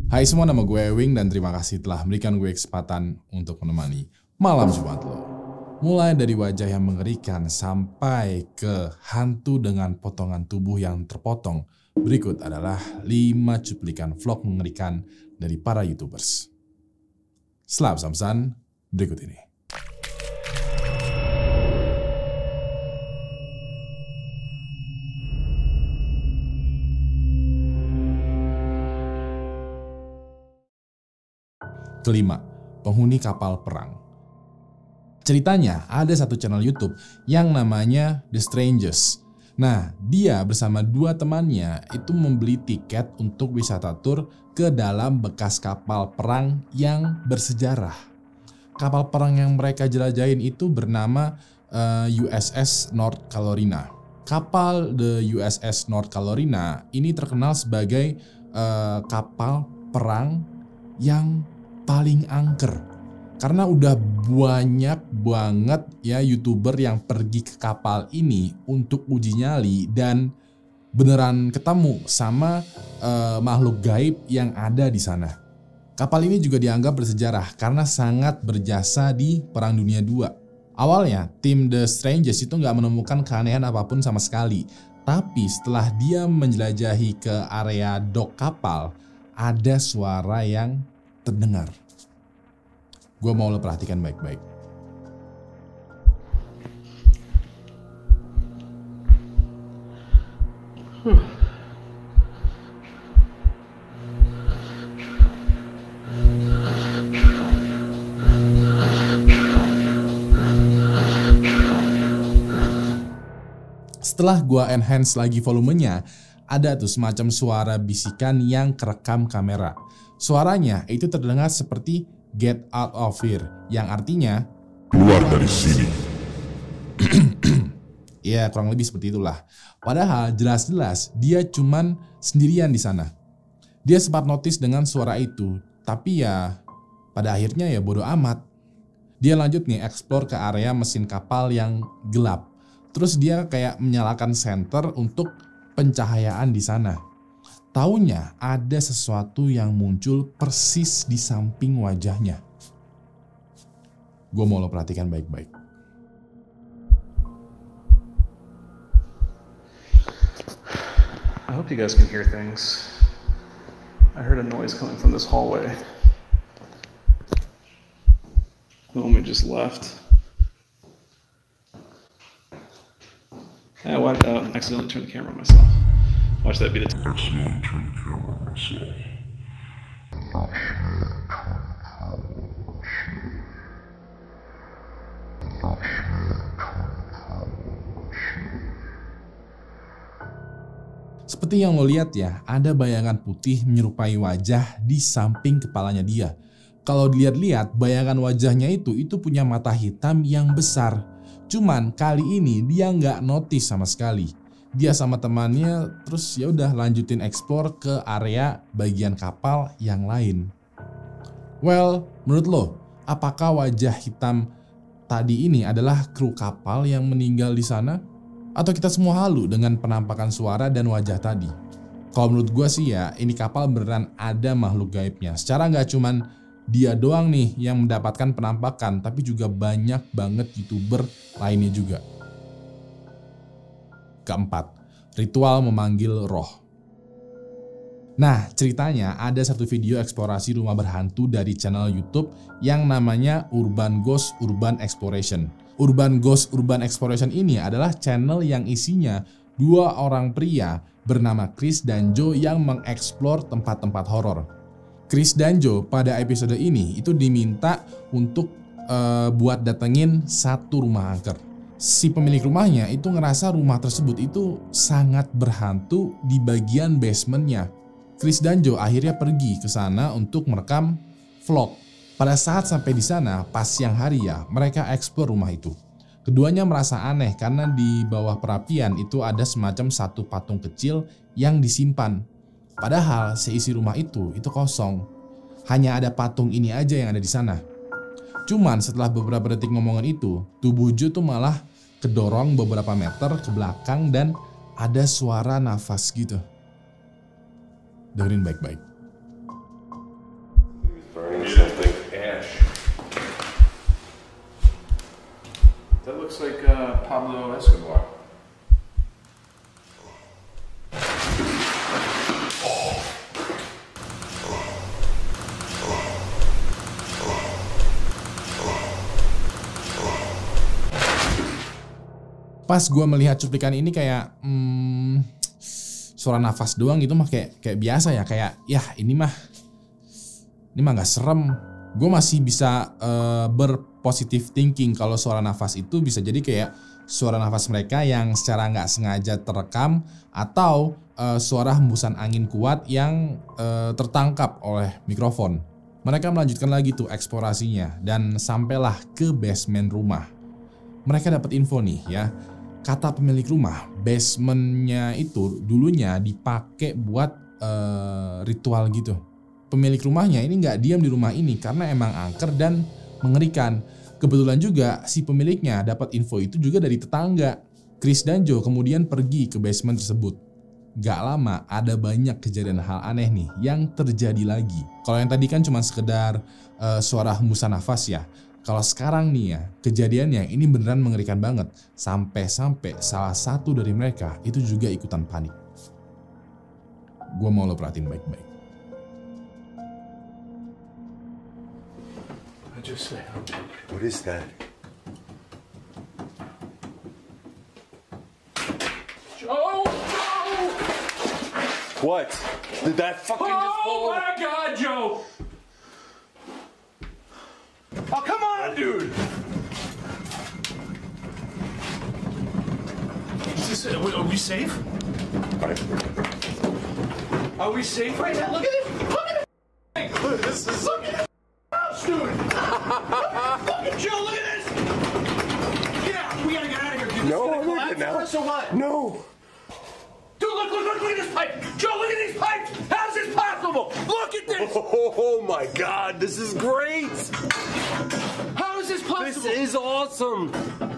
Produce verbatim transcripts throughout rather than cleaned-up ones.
Hai semua, nama gue Ewing dan terima kasih telah memberikan gue kesempatan untuk menemani malam Jumat lo. Mulai dari wajah yang mengerikan sampai ke hantu dengan potongan tubuh yang terpotong. Berikut adalah lima cuplikan vlog mengerikan dari para YouTubers. Selamat samsan, berikut ini. Kelima, penghuni kapal perang. Ceritanya ada satu channel YouTube yang namanya The Strangers. Nah, dia bersama dua temannya itu membeli tiket untuk wisata tur ke dalam bekas kapal perang yang bersejarah. Kapal perang yang mereka jelajahin itu bernama uh, U S S North Carolina. Kapal The U S S North Carolina ini terkenal sebagai uh, kapal perang yang paling angker, karena udah banyak banget ya YouTuber yang pergi ke kapal ini untuk uji nyali dan beneran ketemu sama uh, makhluk gaib yang ada di sana. Kapal ini juga dianggap bersejarah karena sangat berjasa di Perang Dunia kedua. Awalnya tim The Strangers itu nggak menemukan keanehan apapun sama sekali, tapi setelah dia menjelajahi ke area dok kapal, ada suara yang terdengar. Gue mau lo perhatikan baik-baik. Hmm. Setelah gue enhance lagi volumenya, ada tuh semacam suara bisikan yang kerekam kamera. Suaranya itu terdengar seperti "Get out of here", yang artinya keluar dari sini. Ya, kurang lebih seperti itulah. Padahal jelas-jelas dia cuman sendirian di sana. Dia sempat notice dengan suara itu, tapi ya pada akhirnya ya bodo amat. Dia lanjut nih explore ke area mesin kapal yang gelap. Terus dia kayak menyalakan senter untuk pencahayaan di sana. Taunya ada sesuatu yang muncul persis di samping wajahnya. Gue mau lo perhatikan baik-baik. I hope you guys can hear things. I heard a noise coming from this hallway. The woman just left. I went out and accidentally turned the camera on myself. Watch that be the time. Accidentally turn the camera on myself. Seperti yang lo lihat ya, ada bayangan putih menyerupai wajah di samping kepalanya dia. Kalau dilihat-lihat, bayangan wajahnya itu itu punya mata hitam yang besar. Cuman kali ini dia nggak notice sama sekali. Dia sama temannya terus ya udah lanjutin explore ke area bagian kapal yang lain. Well, menurut lo, apakah wajah hitam tadi ini adalah kru kapal yang meninggal di sana? Atau kita semua halu dengan penampakan suara dan wajah tadi? Kalau menurut gue sih ya, ini kapal beneran ada makhluk gaibnya. Secara nggak cuman dia doang nih yang mendapatkan penampakan, tapi juga banyak banget YouTuber lainnya juga. Keempat, ritual memanggil roh. Nah, ceritanya ada satu video eksplorasi rumah berhantu dari channel YouTube yang namanya Urban Ghost Urban Exploration. Urban Ghost Urban Exploration ini adalah channel yang isinya dua orang pria bernama Chris dan Joe yang mengeksplor tempat-tempat horor. Chris dan Joe pada episode ini itu diminta untuk uh, buat datengin satu rumah angker. Si pemilik rumahnya itu ngerasa rumah tersebut itu sangat berhantu di bagian basementnya. Chris dan Joe akhirnya pergi ke sana untuk merekam vlog. Pada saat sampai di sana, pas siang hari ya, mereka eksplor rumah itu. Keduanya merasa aneh karena di bawah perapian itu ada semacam satu patung kecil yang disimpan. Padahal seisi rumah itu itu kosong. Hanya ada patung ini aja yang ada di sana. Cuman setelah beberapa detik ngomongan itu, tubuh Joe tuh malah kedorong beberapa meter ke belakang dan ada suara nafas gitu. Dengerin baik-baik. Pablo Escobar. Pas gue melihat cuplikan ini kayak hmm, suara nafas doang gitu mah kayak kayak biasa ya, kayak ya ini mah ini mah nggak serem. Gue masih bisa uh, berpositif thinking kalau suara nafas itu bisa jadi kayak suara nafas mereka yang secara nggak sengaja terekam atau uh, suara hembusan angin kuat yang uh, tertangkap oleh mikrofon. Mereka melanjutkan lagi tuh eksplorasinya dan sampailah ke basement rumah. Mereka dapat info nih ya. Kata pemilik rumah, basementnya itu dulunya dipakai buat uh, ritual gitu. Pemilik rumahnya ini nggak diam di rumah ini karena emang angker dan mengerikan. Kebetulan juga si pemiliknya dapat info itu juga dari tetangga. Chris dan Joe kemudian pergi ke basement tersebut. Gak lama ada banyak kejadian hal aneh nih yang terjadi lagi. Kalau yang tadi kan cuma sekedar uh, suara hembusan nafas ya. Kalau sekarang nih ya, kejadiannya ini beneran mengerikan banget. Sampai-sampai salah satu dari mereka itu juga ikutan panik. Gua mau lo perhatiin baik-baik. I just say, what is that? Joe! What? Did that fucking just Oh fall? my God, Joe! Oh, come on, dude! Is this, are we- are we safe? Are we safe right now? Look at it! Look at it! This is... Look at it! House, dude! Fucking Joe, look at this! Get out! We gotta get out of here. Dude, No, this I'm gonna not collapse now. on us or what? No! Dude, look, look, look, look at this pipe! Joe, look at these pipes! How's this possible? Look at this! Oh my God, this is great! How is this This possible? is awesome!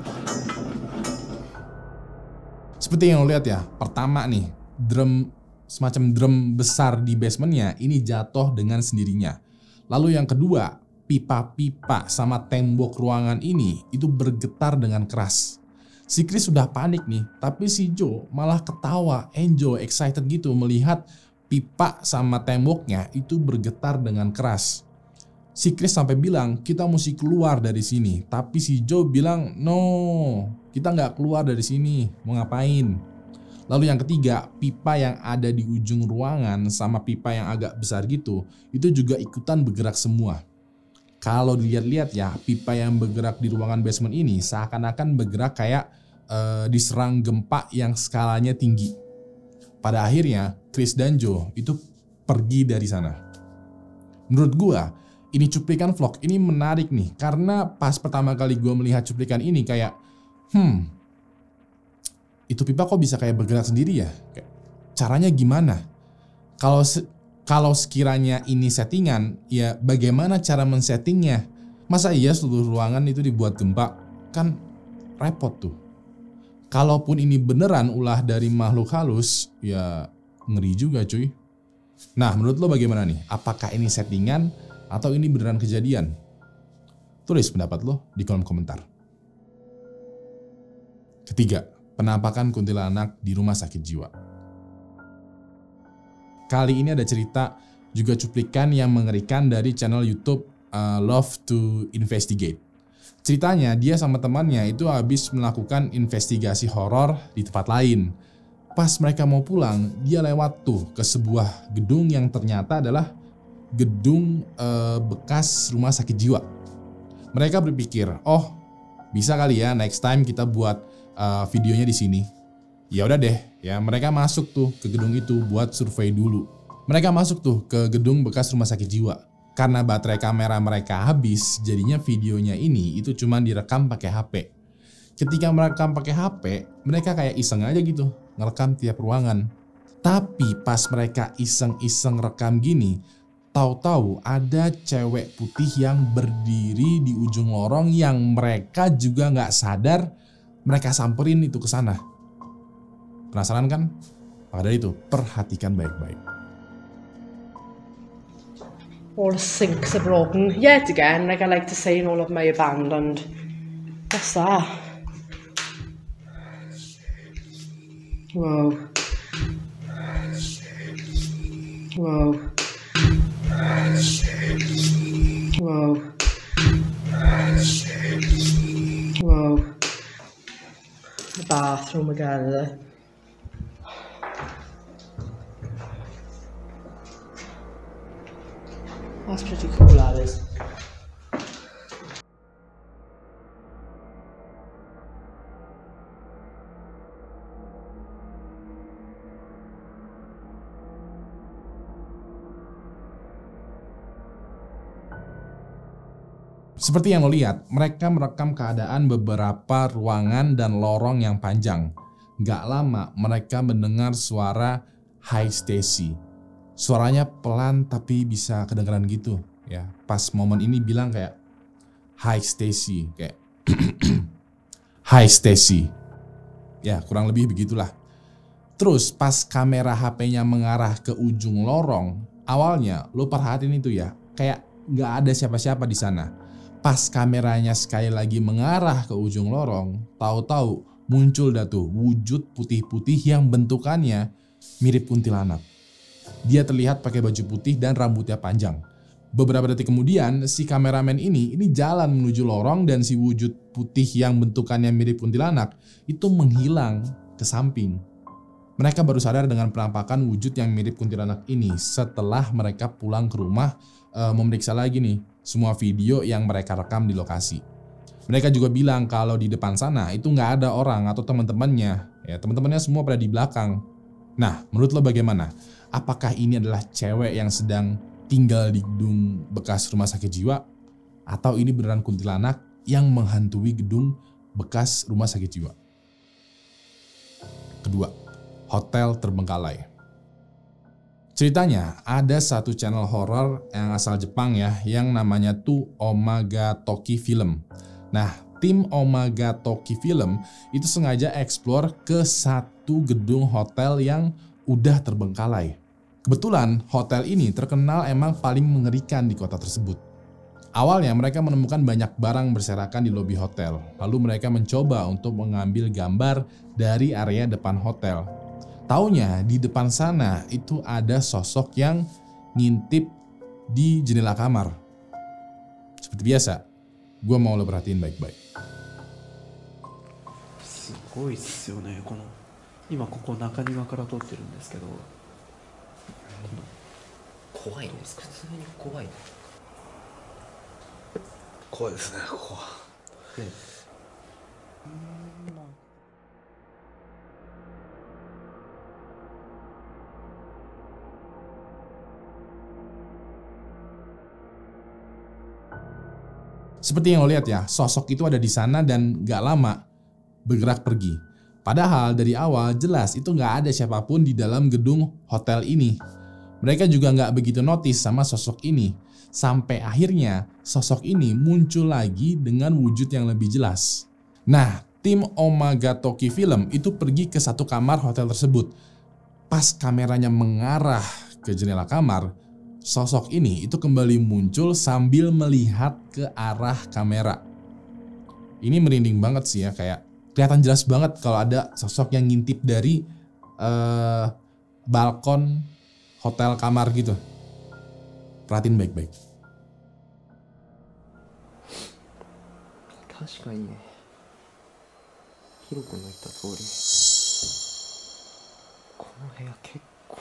Seperti yang lo lihat ya, pertama nih, drum semacam drum besar di basementnya ini jatuh dengan sendirinya. Lalu yang kedua, pipa-pipa sama tembok ruangan ini itu bergetar dengan keras. Si Chris sudah panik nih, tapi si Joe malah ketawa, enjoy, excited gitu melihat pipa sama temboknya itu bergetar dengan keras. Si Chris sampai bilang, kita mesti keluar dari sini. Tapi si Joe bilang, no, kita nggak keluar dari sini. Mau ngapain? Lalu yang ketiga, pipa yang ada di ujung ruangan sama pipa yang agak besar gitu, itu juga ikutan bergerak semua. Kalau dilihat-lihat ya, pipa yang bergerak di ruangan basement ini seakan-akan bergerak kayak uh, diserang gempa yang skalanya tinggi. Pada akhirnya, Chris dan Joe itu pergi dari sana. Menurut gua, ini cuplikan vlog ini menarik nih, karena pas pertama kali gue melihat cuplikan ini kayak, hmm, itu pipa kok bisa kayak bergerak sendiri ya? Kayak, caranya gimana? Kalau se kalau sekiranya ini settingan, ya bagaimana cara men-settingnya? Masa iya seluruh ruangan itu dibuat gempa? Kan repot tuh. Kalaupun ini beneran ulah dari makhluk halus, ya ngeri juga cuy. Nah, menurut lo bagaimana nih? Apakah ini settingan atau ini beneran kejadian? Tulis pendapat lo di kolom komentar. Ketiga, penampakan kuntilanak di rumah sakit jiwa. Kali ini ada cerita juga cuplikan yang mengerikan dari channel YouTube uh, Love to Investigate. Ceritanya dia sama temannya itu habis melakukan investigasi horor di tempat lain. Pas mereka mau pulang, dia lewat tuh ke sebuah gedung yang ternyata adalah gedung uh, bekas rumah sakit jiwa. Mereka berpikir, oh bisa kali ya next time kita buat uh, videonya di sini. Ya udah deh, ya mereka masuk tuh ke gedung itu buat survei dulu. Mereka masuk tuh ke gedung bekas rumah sakit jiwa. Karena baterai kamera mereka habis, jadinya videonya ini itu cuma direkam pakai H P. Ketika merekam pakai H P, mereka kayak iseng aja gitu, ngerekam tiap ruangan. Tapi pas mereka iseng-iseng rekam gini, tahu-tahu ada cewek putih yang berdiri di ujung lorong yang mereka juga nggak sadar mereka samperin itu ke sana. Penasaran kan? Maka dari itu, perhatikan baik-baik. All the sinks are broken yet again, like I like to say in all of my abandoned. What's that? Wow. Wow. Wow. Wow. The bathroom again. That's pretty cool, that is. Seperti yang lo lihat, mereka merekam keadaan beberapa ruangan dan lorong yang panjang. Gak lama mereka mendengar suara Hi Stacy. Suaranya pelan tapi bisa kedengeran gitu ya. Pas momen ini bilang kayak Hi Stacy, kayak Hi Stacy. Ya kurang lebih begitulah. Terus pas kamera H P-nya mengarah ke ujung lorong, awalnya lo perhatiin itu ya, kayak gak ada siapa-siapa di sana. Pas kameranya sekali lagi mengarah ke ujung lorong, tahu-tahu muncul dah tuh wujud putih-putih yang bentukannya mirip kuntilanak. Dia terlihat pakai baju putih dan rambutnya panjang. Beberapa detik kemudian, si kameramen ini ini jalan menuju lorong dan si wujud putih yang bentukannya mirip kuntilanak itu menghilang ke samping. Mereka baru sadar dengan penampakan wujud yang mirip kuntilanak ini setelah mereka pulang ke rumah e, memeriksa lagi nih semua video yang mereka rekam di lokasi. Mereka juga bilang kalau di depan sana itu nggak ada orang atau teman-temannya. Ya, teman-temannya semua pada di belakang. Nah, menurut lo bagaimana? Apakah ini adalah cewek yang sedang tinggal di gedung bekas rumah sakit jiwa? Atau ini beneran kuntilanak yang menghantui gedung bekas rumah sakit jiwa? Kedua, hotel terbengkalai. Ceritanya ada satu channel horor yang asal Jepang ya, yang namanya tuh Omega Toki Film. Nah, tim Omega Toki Film itu sengaja explore ke satu gedung hotel yang udah terbengkalai. Kebetulan hotel ini terkenal emang paling mengerikan di kota tersebut. Awalnya mereka menemukan banyak barang berserakan di lobi hotel. Lalu mereka mencoba untuk mengambil gambar dari area depan hotel. Taunya di depan sana itu ada sosok yang ngintip di jendela kamar. Seperti biasa, gue mau lo perhatiin baik-baik. すごいっすよね。この今ここ中庭から撮ってるんですけど、 怖いんですか？普通に怖い。 怖いですね、ここは。 ね。 Seperti yang lo lihat ya, sosok itu ada di sana dan gak lama bergerak pergi. Padahal dari awal jelas itu gak ada siapapun di dalam gedung hotel ini. Mereka juga gak begitu notice sama sosok ini. Sampai akhirnya sosok ini muncul lagi dengan wujud yang lebih jelas. Nah, tim Omega Toki Film itu pergi ke satu kamar hotel tersebut. Pas kameranya mengarah ke jendela kamar, sosok ini itu kembali muncul sambil melihat ke arah kamera. Ini merinding banget sih ya, kayak kelihatan jelas banget kalau ada sosok yang ngintip dari uh, balkon hotel kamar gitu. Perhatiin baik-baik. 確かにね。ヒロ君の言った通り。この部屋結構。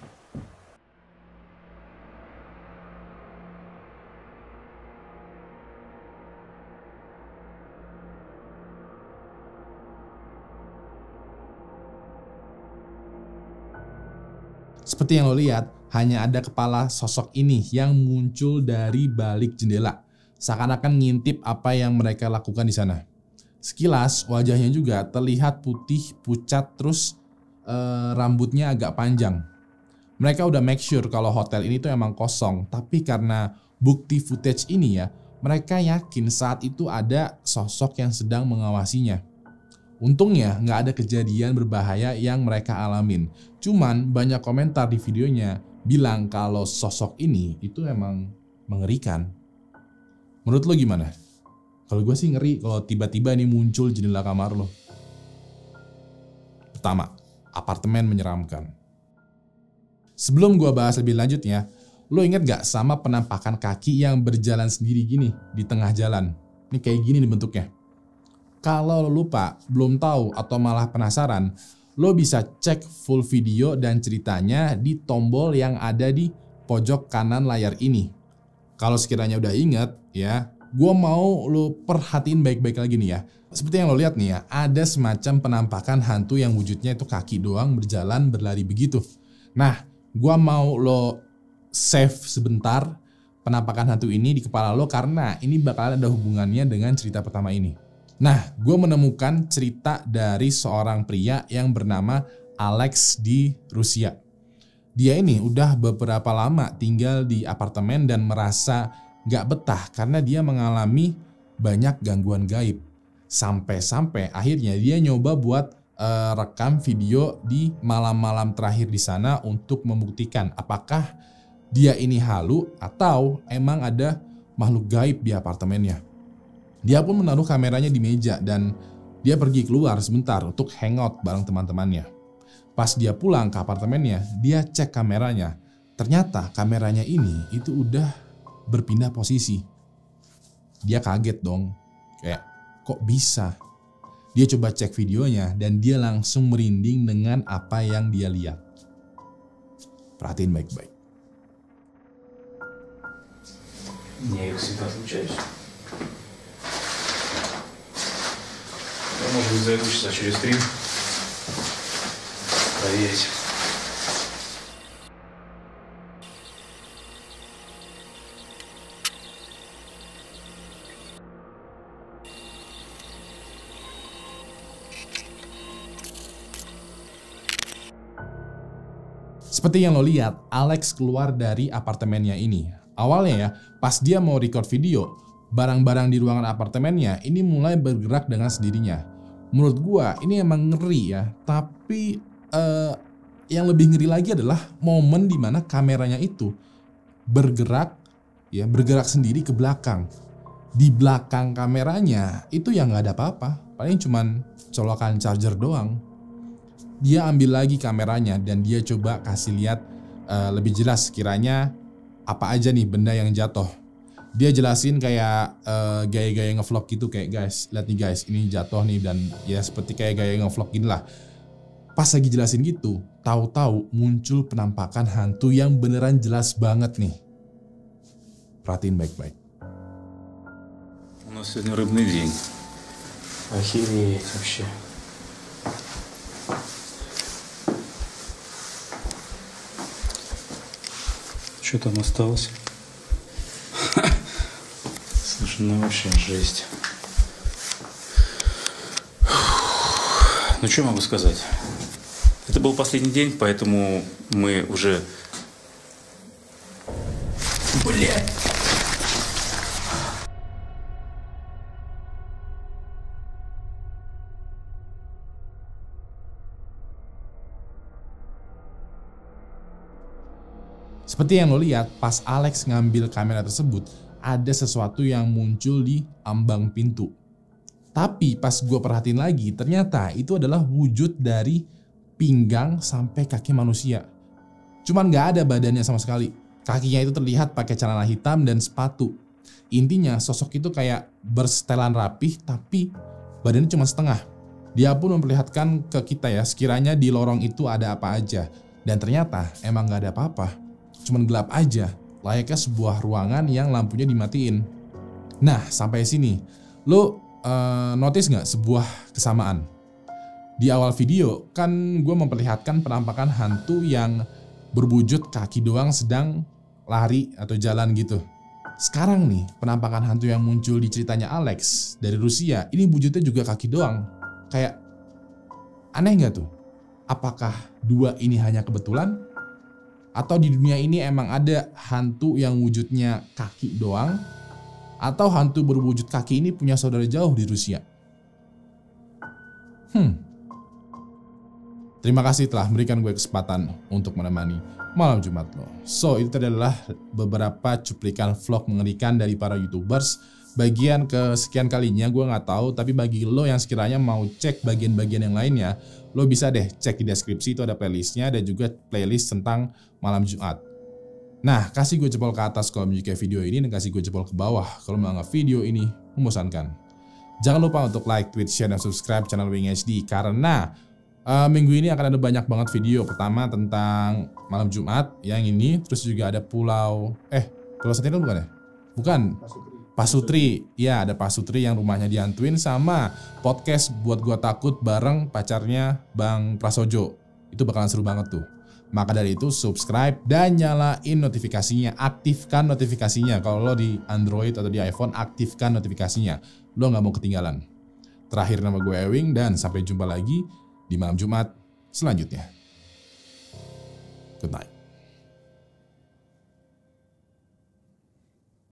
Seperti yang lo lihat, hanya ada kepala sosok ini yang muncul dari balik jendela, seakan-akan ngintip apa yang mereka lakukan di sana. Sekilas wajahnya juga terlihat putih, pucat, terus eh, rambutnya agak panjang. Mereka udah make sure kalau hotel ini tuh emang kosong, tapi karena bukti footage ini ya, mereka yakin saat itu ada sosok yang sedang mengawasinya. Untungnya nggak ada kejadian berbahaya yang mereka alamin. Cuman banyak komentar di videonya bilang kalau sosok ini itu emang mengerikan. Menurut lo gimana? Kalau gue sih ngeri kalau tiba-tiba ini muncul jendela kamar lo. Pertama, apartemen menyeramkan. Sebelum gua bahas lebih lanjutnya, lo inget gak sama penampakan kaki yang berjalan sendiri gini di tengah jalan? Ini kayak gini nih bentuknya. Kalau lo lupa, belum tahu atau malah penasaran, lo bisa cek full video dan ceritanya di tombol yang ada di pojok kanan layar ini. Kalau sekiranya udah inget ya, gue mau lo perhatiin baik-baik lagi nih ya. Seperti yang lo lihat nih ya, ada semacam penampakan hantu yang wujudnya itu kaki doang berjalan berlari begitu. Nah, gue mau lo save sebentar penampakan hantu ini di kepala lo karena ini bakal ada hubungannya dengan cerita pertama ini. Nah, gue menemukan cerita dari seorang pria yang bernama Alex di Rusia. Dia ini udah beberapa lama tinggal di apartemen dan merasa gak betah karena dia mengalami banyak gangguan gaib. Sampai-sampai akhirnya dia nyoba buat uh, rekam video di malam-malam terakhir di sana untuk membuktikan apakah dia ini halu atau emang ada makhluk gaib di apartemennya. Dia pun menaruh kameranya di meja dan dia pergi keluar sebentar untuk hangout bareng teman-temannya. Pas dia pulang ke apartemennya, dia cek kameranya. Ternyata kameranya ini itu udah berpindah posisi. Dia kaget dong, kayak kok bisa? Dia coba cek videonya dan dia langsung merinding dengan apa yang dia lihat. Perhatiin baik-baik. Я их всегда отлучаюсь. Я, может быть, зайду часа через три. Проверить. Seperti yang lo lihat, Alex keluar dari apartemennya ini. Awalnya ya, pas dia mau record video, barang-barang di ruangan apartemennya ini mulai bergerak dengan sendirinya. Menurut gua ini emang ngeri ya, tapi eh, yang lebih ngeri lagi adalah momen dimana kameranya itu bergerak, ya bergerak sendiri ke belakang. Di belakang kameranya itu yang nggak ada apa-apa, paling cuman colokan charger doang. Dia ambil lagi kameranya dan dia coba kasih lihat uh, lebih jelas kiranya apa aja nih benda yang jatuh. Dia jelasin kayak uh, gaya-gaya ngevlog gitu, kayak guys, lihat nih guys, ini jatuh nih, dan ya seperti kayak gaya ngevlog gini lah. Pas lagi jelasin gitu, tahu-tahu muncul penampakan hantu yang beneran jelas banget nih. Perhatiin baik-baik. У нас сегодня рыбный день. Охереть вообще. Что там осталось? Слушай, ну вообще жесть. Ну что могу сказать? Это был последний день, поэтому мы уже... Блядь! Seperti yang lo lihat, pas Alex ngambil kamera tersebut, ada sesuatu yang muncul di ambang pintu. Tapi pas gue perhatiin lagi, ternyata itu adalah wujud dari pinggang sampai kaki manusia. Cuman gak ada badannya sama sekali. Kakinya itu terlihat pakai celana hitam dan sepatu. Intinya sosok itu kayak bersetelan rapih, tapi badannya cuma setengah. Dia pun memperlihatkan ke kita ya, sekiranya di lorong itu ada apa aja. Dan ternyata emang gak ada apa-apa. Cuman gelap aja, layaknya sebuah ruangan yang lampunya dimatiin. Nah, sampai sini, lo uh, notice nggak sebuah kesamaan? Di awal video, kan gue memperlihatkan penampakan hantu yang berwujud kaki doang sedang lari atau jalan gitu. Sekarang nih, penampakan hantu yang muncul di ceritanya Alex dari Rusia, ini wujudnya juga kaki doang. Kayak, aneh nggak tuh? Apakah dua ini hanya kebetulan? Atau di dunia ini emang ada hantu yang wujudnya kaki doang? Atau hantu berwujud kaki ini punya saudara jauh di Rusia? Hmm. Terima kasih telah memberikan gue kesempatan untuk menemani malam Jumat lo. So, itu adalah beberapa cuplikan vlog mengerikan dari para YouTubers bagian kesekian kalinya gue nggak tahu, tapi bagi lo yang sekiranya mau cek bagian-bagian yang lainnya, lo bisa deh cek di deskripsi, itu ada playlistnya, ada juga playlist tentang malam Jumat. Nah, kasih gue jempol ke atas kalau menyukai video ini, dan kasih gue jempol ke bawah kalau menganggap video ini membosankan. Jangan lupa untuk like, tweet, share, dan subscribe channel Wing H D, karena uh, minggu ini akan ada banyak banget video. Pertama tentang malam Jumat, yang ini, terus juga ada pulau, eh Pulau Sentinel bukan ya? Bukan. Pasutri, ya ada Pasutri yang rumahnya dihantuin, sama podcast Buat Gua Takut bareng pacarnya Bang Prasojo. Itu bakalan seru banget tuh. Maka dari itu subscribe dan nyalain notifikasinya, aktifkan notifikasinya. Kalau lo di Android atau di iPhone, aktifkan notifikasinya. Lo nggak mau ketinggalan. Terakhir, nama gue Ewing, dan sampai jumpa lagi di malam Jumat selanjutnya. Good night.